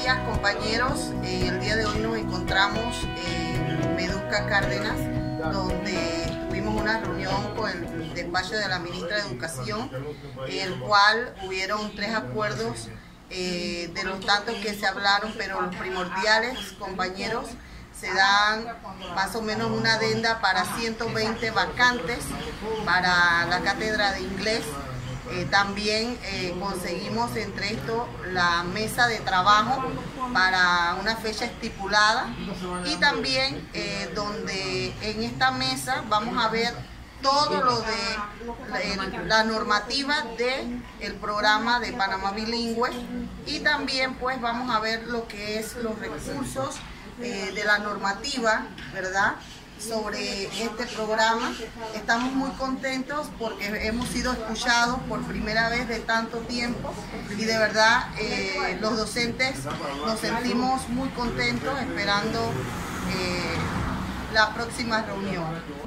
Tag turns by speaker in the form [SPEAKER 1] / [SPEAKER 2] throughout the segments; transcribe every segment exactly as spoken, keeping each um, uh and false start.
[SPEAKER 1] días, compañeros. Eh, el día de hoy nos encontramos en Meduca Cárdenas, donde tuvimos una reunión con el despacho de la ministra de Educación, en el cual hubieron tres acuerdos eh, de los tantos que se hablaron, pero los primordiales, compañeros, se dan más o menos una adenda para ciento veinte vacantes para la cátedra de inglés. Eh, también eh, conseguimos entre esto la mesa de trabajo para una fecha estipulada, y también eh, donde en esta mesa vamos a ver todo lo de la, la normativa del programa de Panamá Bilingüe, y también pues vamos a ver lo que es los recursos eh, de la normativa, ¿verdad?, sobre este programa. Estamos muy contentos porque hemos sido escuchados por primera vez de tanto tiempo, y de verdad eh, los docentes nos sentimos muy contentos esperando eh, la próxima reunión.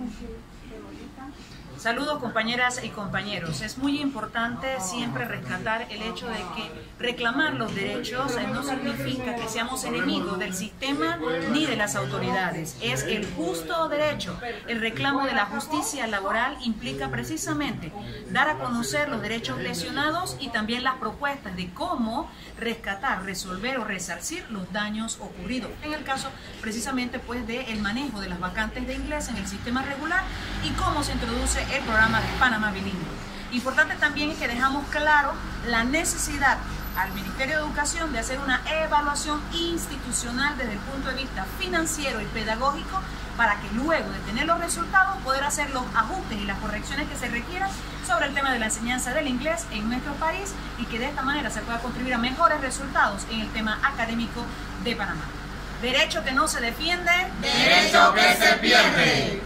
[SPEAKER 2] Saludos, compañeras y compañeros. Es muy importante siempre rescatar el hecho de que reclamar los derechos no significa que seamos enemigos del sistema ni de las autoridades. Es el justo derecho. El reclamo de la justicia laboral implica precisamente dar a conocer los derechos lesionados y también las propuestas de cómo rescatar, resolver o resarcir los daños ocurridos. En el caso precisamente pues del manejo de las vacantes de inglés en el sistema regular y cómo se introduce el programa de Panamá Bilingüe. Importante también es que dejamos claro la necesidad al Ministerio de Educación de hacer una evaluación institucional desde el punto de vista financiero y pedagógico, para que luego de tener los resultados poder hacer los ajustes y las correcciones que se requieran sobre el tema de la enseñanza del inglés en nuestro país, y que de esta manera se pueda contribuir a mejores resultados en el tema académico de Panamá. Derecho que no se defiende,
[SPEAKER 3] derecho que se pierde.